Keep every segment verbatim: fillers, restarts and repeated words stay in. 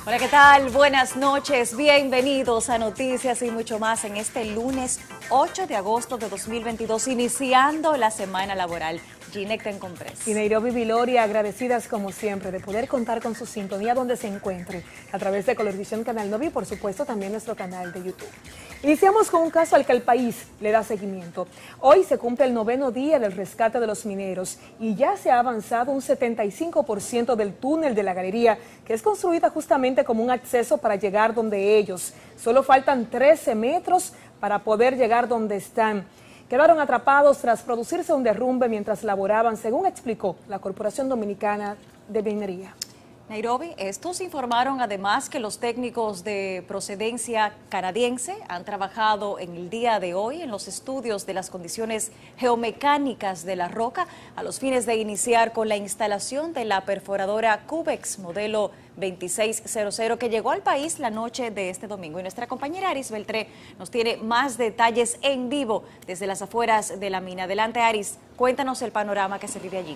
Hola, ¿qué tal? Buenas noches, bienvenidos a Noticias y mucho más en este lunes ocho de agosto de dos mil veintidós, iniciando la semana laboral. Ginette Tencompres. Y Nairobi Viloria, agradecidas como siempre de poder contar con su sintonía donde se encuentre, a través de Colorvisión Canal nueve y por supuesto también nuestro canal de YouTube. Iniciamos con un caso al que el país le da seguimiento. Hoy se cumple el noveno día del rescate de los mineros y ya se ha avanzado un setenta y cinco por ciento del túnel de la galería, que es construida justamente como un acceso para llegar donde ellos. Solo faltan trece metros para poder llegar donde están. Quedaron atrapados tras producirse un derrumbe mientras laboraban, según explicó la Corporación Dominicana de Minería. Nairobi, estos informaron además que los técnicos de procedencia canadiense han trabajado en el día de hoy en los estudios de las condiciones geomecánicas de la roca a los fines de iniciar con la instalación de la perforadora Cubex modelo veintiséis cero cero que llegó al país la noche de este domingo. Y nuestra compañera Aris Beltré nos tiene más detalles en vivo desde las afueras de la mina. Adelante, Aris, cuéntanos el panorama que se vive allí.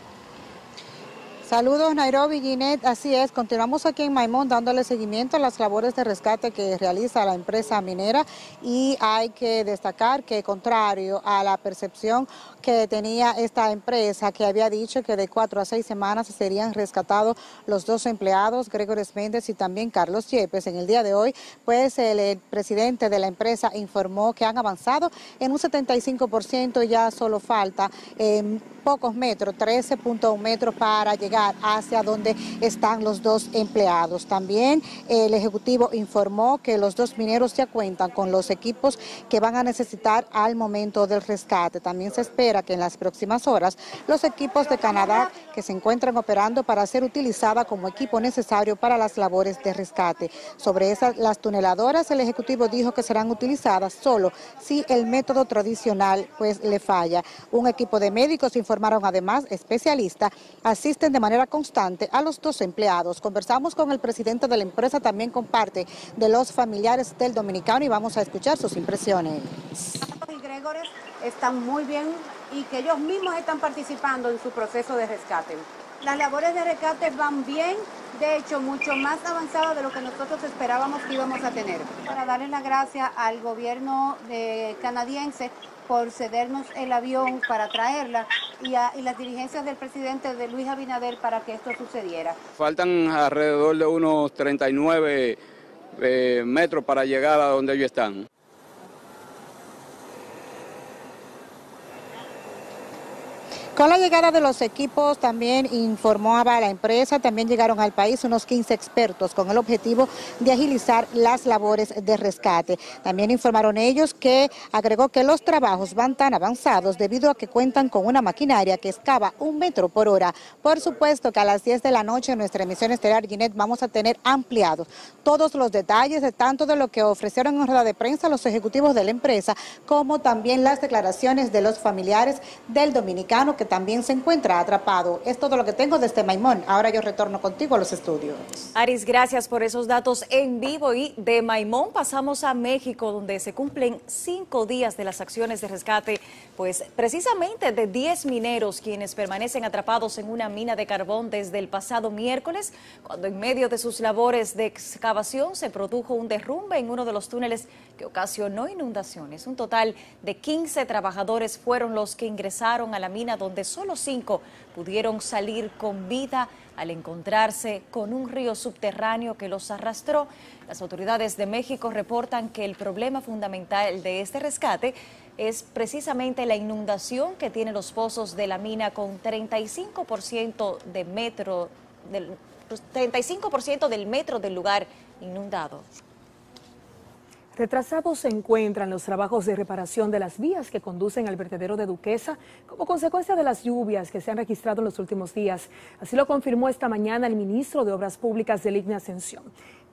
Saludos, Nairobi, Ginette. Así es, continuamos aquí en Maimón dándole seguimiento a las labores de rescate que realiza la empresa minera, y hay que destacar que, contrario a la percepción que tenía esta empresa, que había dicho que de cuatro a seis semanas serían rescatados los dos empleados, Gregory Méndez y también Carlos Yepes, en el día de hoy, pues el, el presidente de la empresa informó que han avanzado en un setenta y cinco por ciento y ya solo falta eh, pocos metros, trece punto uno metros para llegar hacia donde están los dos empleados. También el ejecutivo informó que los dos mineros ya cuentan con los equipos que van a necesitar al momento del rescate. También se espera que en las próximas horas los equipos de Canadá que se encuentran operando para ser utilizada como equipo necesario para las labores de rescate. Sobre esas, las tuneladoras, el ejecutivo dijo que serán utilizadas solo si el método tradicional pues le falla. Un equipo de médicos, informaron además especialistas, asisten de manera constante a los dos empleados. Conversamos con el presidente de la empresa, también con parte de los familiares del dominicano, y vamos a escuchar sus impresiones. Y Gregory están muy bien y que ellos mismos están participando en su proceso de rescate. Las labores de rescate van bien, de hecho mucho más avanzadas de lo que nosotros esperábamos que íbamos a tener. Para darle las gracias al gobierno de canadiense por cedernos el avión para traerla y, a, y las diligencias del presidente de Luis Abinader para que esto sucediera. Faltan alrededor de unos treinta y nueve eh, metros para llegar a donde ellos están. Con la llegada de los equipos, también informó a la empresa, también llegaron al país unos quince expertos con el objetivo de agilizar las labores de rescate. También informaron ellos que agregó que los trabajos van tan avanzados debido a que cuentan con una maquinaria que excava un metro por hora. Por supuesto que a las diez de la noche en nuestra emisión estelar, Ginette, vamos a tener ampliados todos los detalles de tanto de lo que ofrecieron en rueda de prensa los ejecutivos de la empresa, como también las declaraciones de los familiares del dominicano que también se encuentra atrapado. Es todo lo que tengo desde Maimón. Ahora yo retorno contigo a los estudios. Aris, gracias por esos datos en vivo. Y de Maimón pasamos a México, donde se cumplen cinco días de las acciones de rescate, pues precisamente de diez mineros quienes permanecen atrapados en una mina de carbón desde el pasado miércoles, cuando en medio de sus labores de excavación se produjo un derrumbe en uno de los túneles que ocasionó inundaciones. Un total de quince trabajadores fueron los que ingresaron a la mina, donde solo cinco pudieron salir con vida al encontrarse con un río subterráneo que los arrastró. Las autoridades de México reportan que el problema fundamental de este rescate es precisamente la inundación que tienen los pozos de la mina, con treinta y cinco por ciento de metro del treinta y cinco por ciento del metro del lugar inundado. Retrasados se encuentran los trabajos de reparación de las vías que conducen al vertedero de Duquesa como consecuencia de las lluvias que se han registrado en los últimos días. Así lo confirmó esta mañana el ministro de Obras Públicas del I G N E Ascensión,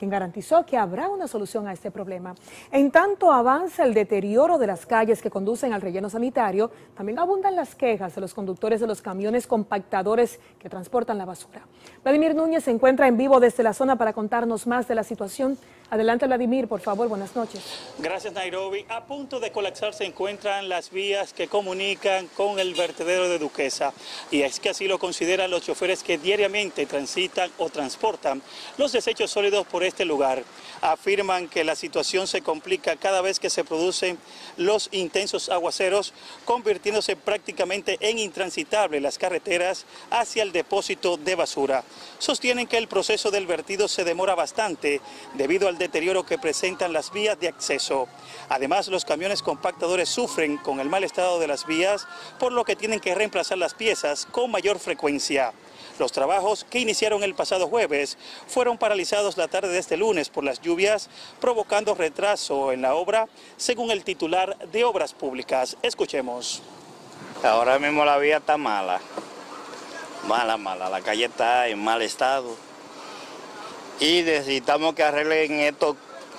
quien garantizó que habrá una solución a este problema. En tanto avanza el deterioro de las calles que conducen al relleno sanitario, también abundan las quejas de los conductores de los camiones compactadores que transportan la basura. Vladimir Núñez se encuentra en vivo desde la zona para contarnos más de la situación. Adelante, Vladimir, por favor, buenas noches. Gracias, Nairobi. A punto de colapsar se encuentran las vías que comunican con el vertedero de Duquesa. Y es que así lo consideran los choferes que diariamente transitan o transportan los desechos sólidos por este lugar. Afirman que la situación se complica cada vez que se producen los intensos aguaceros, convirtiéndose prácticamente en intransitables las carreteras hacia el depósito de basura. Sostienen que el proceso del vertido se demora bastante debido al deterioro que presentan las vías de acceso. Además, los camiones compactadores sufren con el mal estado de las vías, por lo que tienen que reemplazar las piezas con mayor frecuencia. Los trabajos que iniciaron el pasado jueves fueron paralizados la tarde de este lunes por las lluvias, provocando retraso en la obra, según el titular de Obras Públicas. Escuchemos. Ahora mismo la vía está mala, mala, mala. La calle está en mal estado y necesitamos que arreglen esto,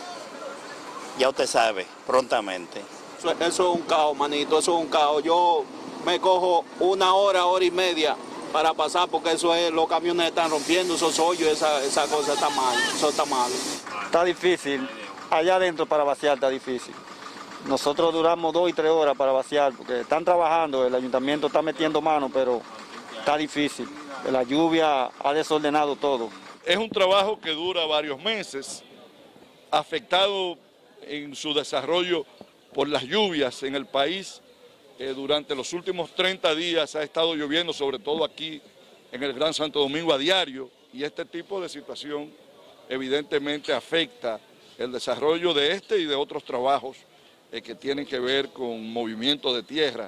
ya usted sabe, prontamente. Eso, eso es un caos, manito, eso es un caos. Yo me cojo una hora, hora y media para pasar porque eso es, los camiones están rompiendo esos hoyos, esa, esa cosa está mal, eso está mal. Está difícil, allá adentro para vaciar está difícil. Nosotros duramos dos y tres horas para vaciar porque están trabajando, el ayuntamiento está metiendo mano, pero está difícil. La lluvia ha desordenado todo. Es un trabajo que dura varios meses, afectado en su desarrollo por las lluvias en el país. Eh, durante los últimos treinta días ha estado lloviendo, sobre todo aquí en el Gran Santo Domingo a diario, y este tipo de situación evidentemente afecta el desarrollo de este y de otros trabajos eh, que tienen que ver con movimiento de tierra.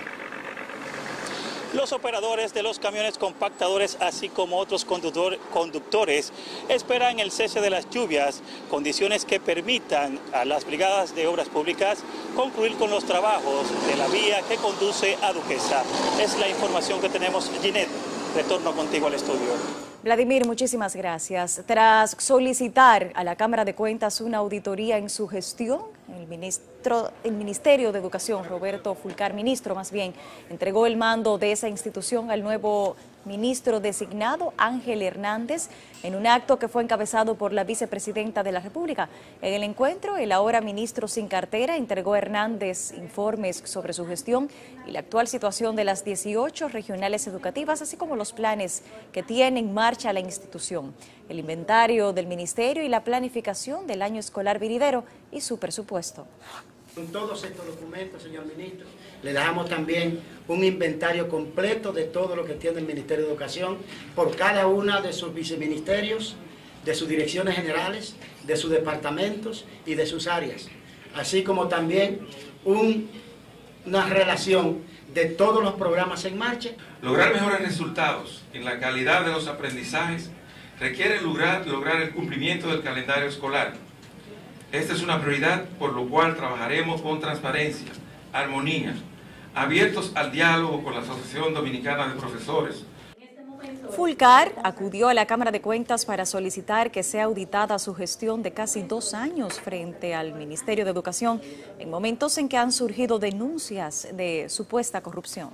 Los operadores de los camiones compactadores, así como otros conductor, conductores, esperan el cese de las lluvias, condiciones que permitan a las brigadas de obras públicas concluir con los trabajos de la vía que conduce a Duquesa. Es la información que tenemos. Ginette, retorno contigo al estudio. Vladimir, muchísimas gracias. Tras solicitar a la Cámara de Cuentas una auditoría en su gestión, el ministro, el Ministerio de Educación, Roberto Fulcar, ministro más bien, entregó el mando de esa institución al nuevo ministro designado, Ángel Hernández, en un acto que fue encabezado por la vicepresidenta de la República. En el encuentro, el ahora ministro sin cartera entregó a Hernández informes sobre su gestión y la actual situación de las dieciocho regionales educativas, así como los planes que tiene en marcha la institución, el inventario del ministerio y la planificación del año escolar venidero y su presupuesto. Con todos estos documentos, señor ministro, le dejamos también un inventario completo de todo lo que tiene el Ministerio de Educación por cada una de sus viceministerios, de sus direcciones generales, de sus departamentos y de sus áreas, así como también un, una relación de todos los programas en marcha. Lograr mejores resultados en la calidad de los aprendizajes requiere lograr, lograr el cumplimiento del calendario escolar. Esta es una prioridad, por lo cual trabajaremos con transparencia, armonía, abiertos al diálogo con la Asociación Dominicana de Profesores. Fulcar acudió a la Cámara de Cuentas para solicitar que sea auditada su gestión de casi dos años frente al Ministerio de Educación, en momentos en que han surgido denuncias de supuesta corrupción.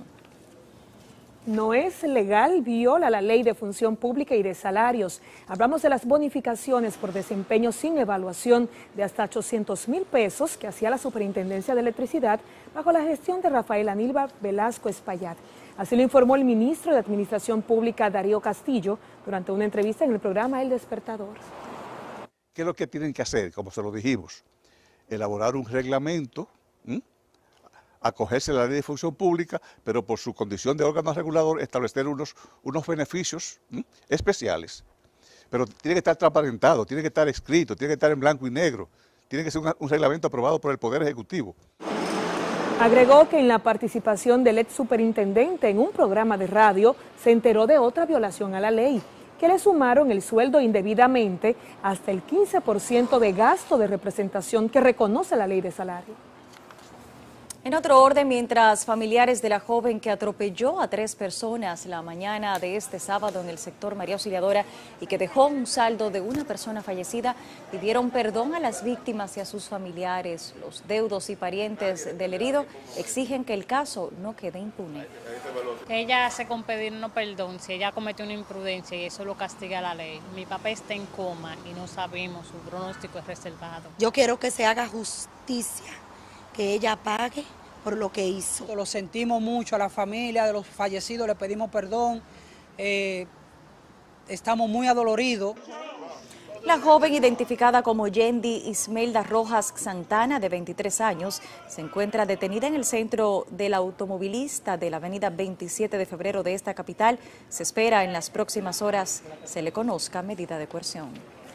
No es legal, viola la ley de función pública y de salarios. Hablamos de las bonificaciones por desempeño sin evaluación de hasta ochocientos mil pesos que hacía la Superintendencia de Electricidad bajo la gestión de Rafael Aníbal Velasco Espaillat. Así lo informó el ministro de Administración Pública, Darío Castillo, durante una entrevista en el programa El Despertador. ¿Qué es lo que tienen que hacer? Como se lo dijimos, elaborar un reglamento, ¿m? acogerse a la ley de función pública, pero por su condición de órgano regulador establecer unos, unos beneficios ¿m? especiales. Pero tiene que estar transparentado, tiene que estar escrito, tiene que estar en blanco y negro, tiene que ser un, un reglamento aprobado por el Poder Ejecutivo. Agregó que en la participación del ex superintendente en un programa de radio se enteró de otra violación a la ley, que le sumaron el sueldo indebidamente hasta el quince por ciento de gasto de representación que reconoce la ley de salario. En otro orden, mientras familiares de la joven que atropelló a tres personas la mañana de este sábado en el sector María Auxiliadora y que dejó un saldo de una persona fallecida, pidieron perdón a las víctimas y a sus familiares. Los deudos y parientes del herido exigen que el caso no quede impune. Ella hace con pedirnos perdón si ella cometió una imprudencia y eso lo castiga la ley. Mi papá está en coma y no sabemos, su pronóstico es reservado. Yo quiero que se haga justicia, que ella pague por lo que hizo. Lo sentimos mucho a la familia de los fallecidos, le pedimos perdón, eh, estamos muy adoloridos. La joven, identificada como Yendi Ismelda Rojas Santana, de veintitrés años, se encuentra detenida en el centro del automovilista de la avenida veintisiete de febrero de esta capital. Se espera en las próximas horas se le conozca medida de coerción.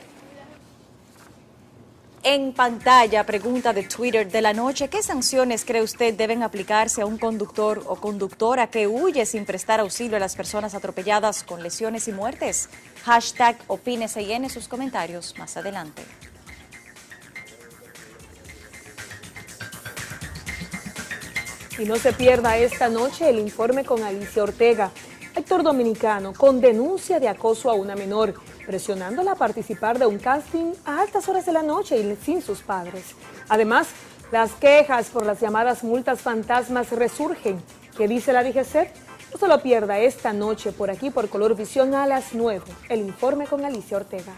En pantalla, pregunta de Twitter de la noche: ¿qué sanciones cree usted deben aplicarse a un conductor o conductora que huye sin prestar auxilio a las personas atropelladas con lesiones y muertes? Hashtag opínese y en sus comentarios más adelante. Y no se pierda esta noche el informe con Alicia Ortega. Actor dominicano con denuncia de acoso a una menor, presionándola a participar de un casting a altas horas de la noche y sin sus padres. Además, las quejas por las llamadas multas fantasmas resurgen. ¿Qué dice la D G C? No se lo pierda esta noche por aquí por Color Visión a las nueve. El informe con Alicia Ortega.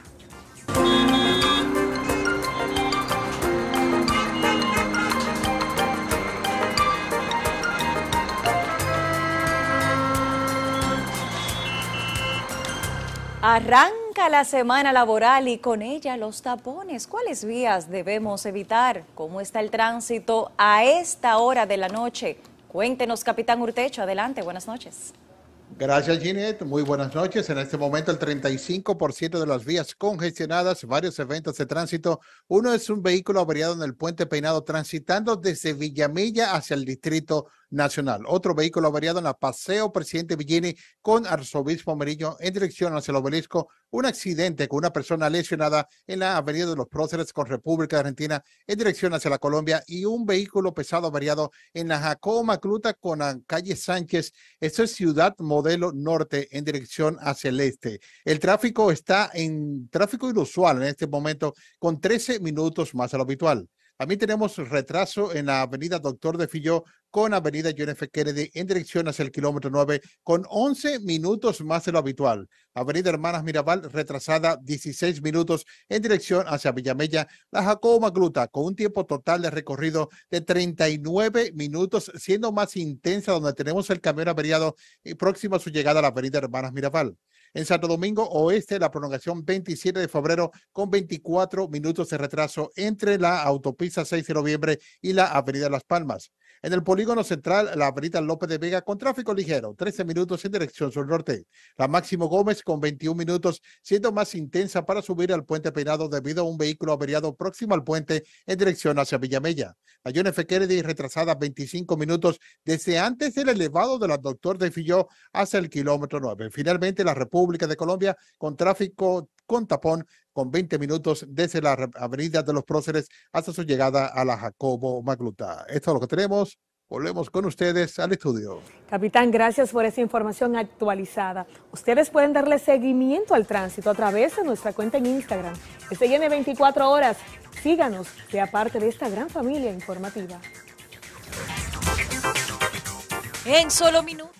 Arranca la semana laboral y con ella los tapones. ¿Cuáles vías debemos evitar? ¿Cómo está el tránsito a esta hora de la noche? Cuéntenos, capitán Urtecho. Adelante, buenas noches. Gracias, Ginette. Muy buenas noches. En este momento el treinta y cinco por ciento de las vías congestionadas, varios eventos de tránsito. Uno es un vehículo averiado en el Puente Peinado transitando desde Villamella hacia el Distrito Nacional. Otro vehículo averiado en la Paseo Presidente Villini con Arzobispo Meriño en dirección hacia el Obelisco. Un accidente con una persona lesionada en la Avenida de los Próceres con República Argentina en dirección hacia la Colombia, y un vehículo pesado averiado en la Jacobo Macluta con la calle Sánchez. Esto es Ciudad Modelo Norte en dirección hacia el este. El tráfico está en tráfico inusual en este momento con trece minutos más de lo habitual. También tenemos retraso en la avenida Doctor de Filló con avenida John F. Kennedy en dirección hacia el kilómetro nueve con once minutos más de lo habitual. Avenida Hermanas Mirabal retrasada dieciséis minutos en dirección hacia Villamella. La Jacobo Macluta con un tiempo total de recorrido de treinta y nueve minutos, siendo más intensa donde tenemos el camión averiado y próximo a su llegada a la avenida Hermanas Mirabal. En Santo Domingo Oeste, la prolongación veintisiete de febrero con veinticuatro minutos de retraso entre la autopista seis de noviembre y la avenida Las Palmas. En el polígono central, la avenida López de Vega con tráfico ligero, trece minutos en dirección sur-norte. La Máximo Gómez con veintiún minutos, siendo más intensa para subir al Puente Peinado debido a un vehículo averiado próximo al puente en dirección hacia Villamella. La John F. Kennedy retrasada veinticinco minutos desde antes del elevado de la Doctor de Filló hacia el kilómetro nueve. Finalmente, la República de Colombia con tráfico con tapón con veinte minutos desde la avenida de los Próceres hasta su llegada a la Jacobo Macluta. Esto es lo que tenemos. Volvemos con ustedes al estudio. Capitán, gracias por esa información actualizada. Ustedes pueden darle seguimiento al tránsito a través de nuestra cuenta en Instagram. S I N veinticuatro horas. Síganos, sea parte de esta gran familia informativa. En solo minutos.